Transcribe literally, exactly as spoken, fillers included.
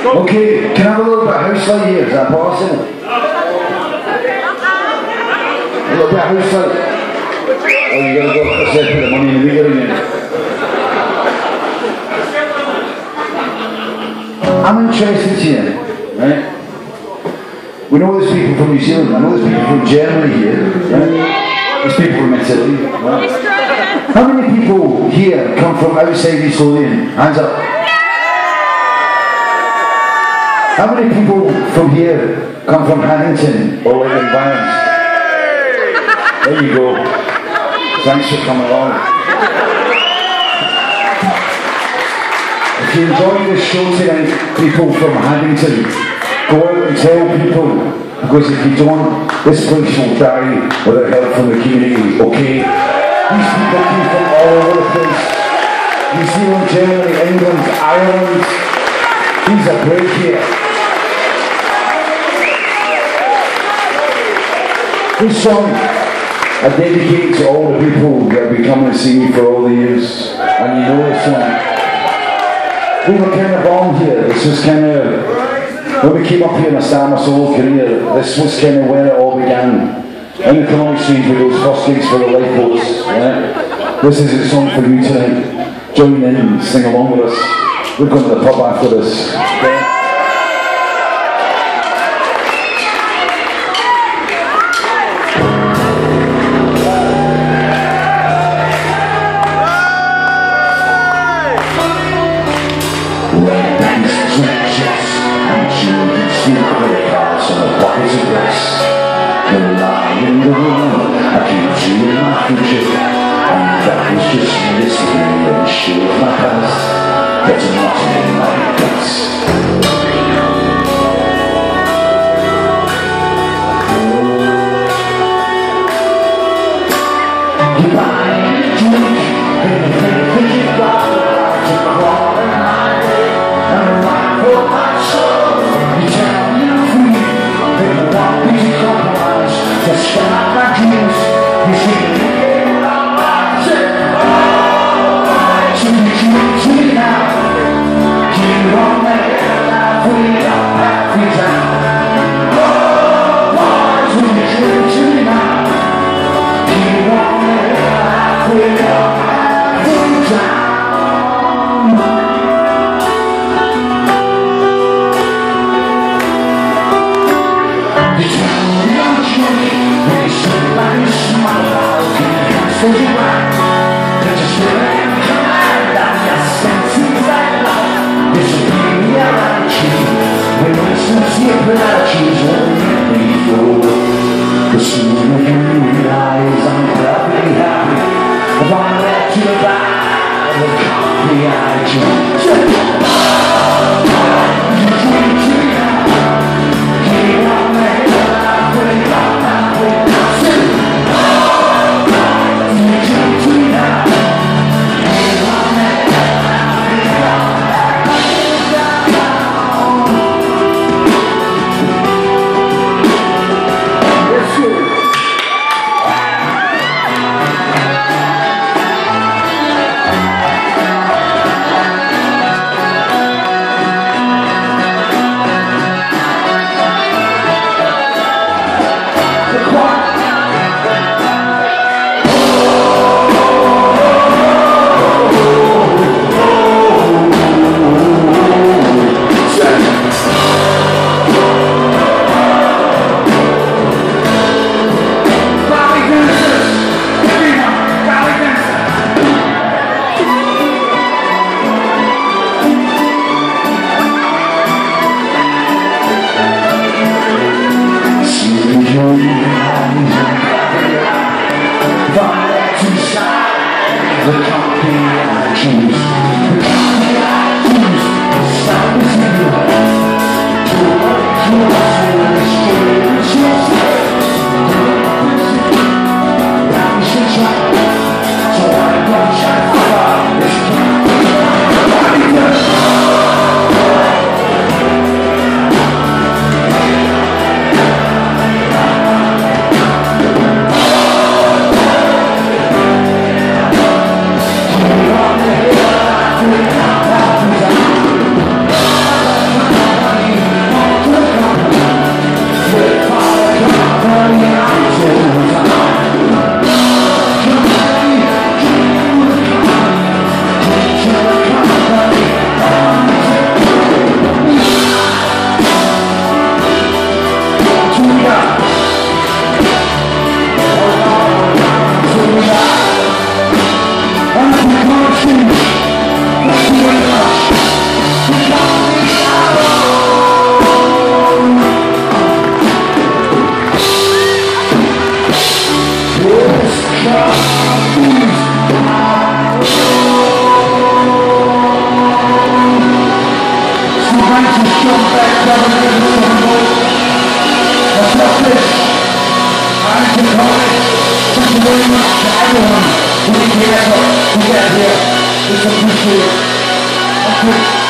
Okay, can I have a little bit of house light here? Is that possible? A little bit of house light. Oh, you gotta go for a second, put the money in the meter again. I'm interested here, right? We know there's people from New Zealand, I know there's people from Germany here, right? There's people from Italy, right? How many people here come from outside East Lothian? Hands up. How many people from here come from Haddington or like environs? There you go. Thanks for coming along. If you enjoy this show tonight, people from Haddington, go out and tell people, because if you don't, this place will die without help from the community, okay? These people came from all over the place. New Zealand, Germany, England, Ireland. These are great here. This song I dedicate to all the people that have been coming to see me for all the years, and you know this song. We were kind of born here. This was kind of, when we came up here and I started my solo career, this was kind of where it all began. In the Economic Exchange with those first gigs for the lifeboats. Right? This is a song for you tonight. Join in and sing along with us. We're going to the pub after this. Okay? to get here. Just appreciate it. Thank you.